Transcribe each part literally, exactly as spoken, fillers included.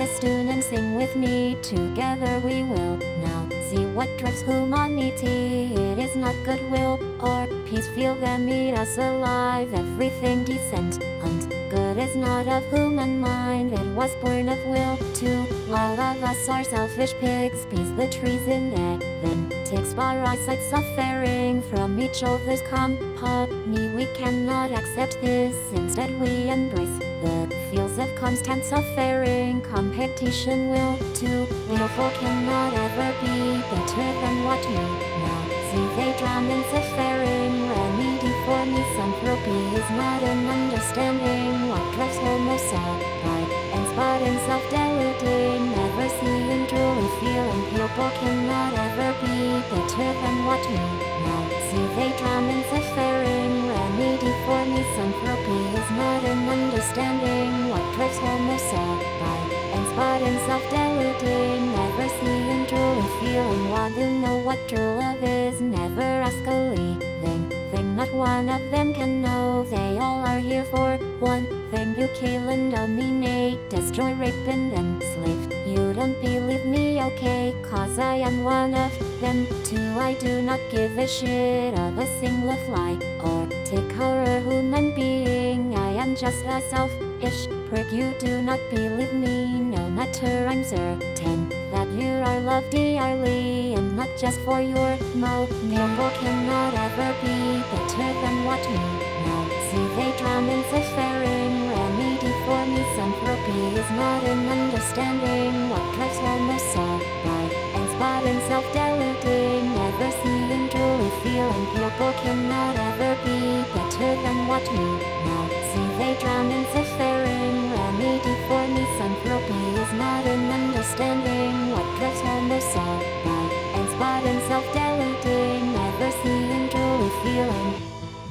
festoon and sing with me. Together we will now see what drives humanity. It is not goodwill or peace, feel them eat us alive. Everything decent and good is not of human mind. It was born of will to all of us are selfish pigs. Peace the treason that then takes parasite suffering from each other's company. We cannot accept this, instead we embrace the feels of constant suffering. Competition will to willful cannot ever be better than what you now see. They drown in suffering. Remedy for misanthropy is not an understanding what drives homicide and spot in self-deluding. Never seeing, truly feeling people cannot ever be better than what you now see. They drown in suffering. Remedy for misanthropy is not an understanding what drives homicide and spot in self-deluding. Never seeing, truly feeling, want to know what true love is. Never ask a leading thing not one of them can know. They all are here for one thing: you kill and dominate, destroy, rape and enslave. You don't believe me, okay, cause I am one of them too. I do not give a shit of a single fly or tick or a human being. I am just a selfish prick. You do not believe me, no matter, I'm certain that you are loved dearly, and not just for your mouth. People cannot ever be better than what you now see. They drown in suffering. Remedy for misanthropy is not an understanding what drives homicide and spot in self-deluding. Never seeing, truly feeling, people cannot ever be better than what you now see. They drown in suffering. Remedy for misanthropy is not an understanding what drives homicide and spot in self-deluding. Never seeing, truly feeling.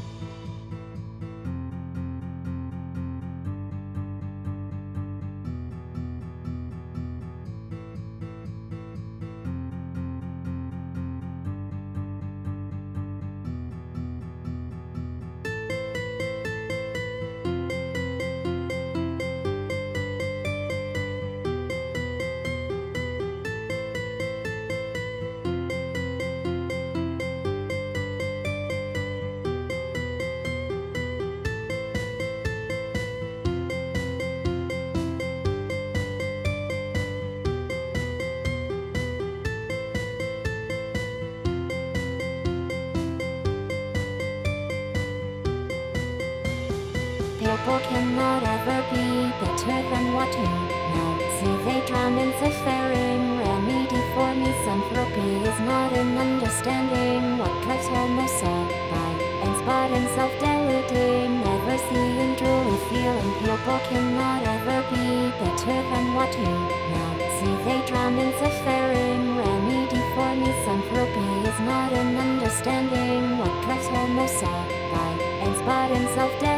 People cannot ever be better than what you now see. They drown in suffering. Remedy for misanthropy is not an understanding what drives homicide and spot in self-deluding. Never seeing, truly feeling, people cannot ever be better than what you now see. They drown in suffering. Remedy for misanthropy is not an understanding what drives homicide and spot in self-deluding.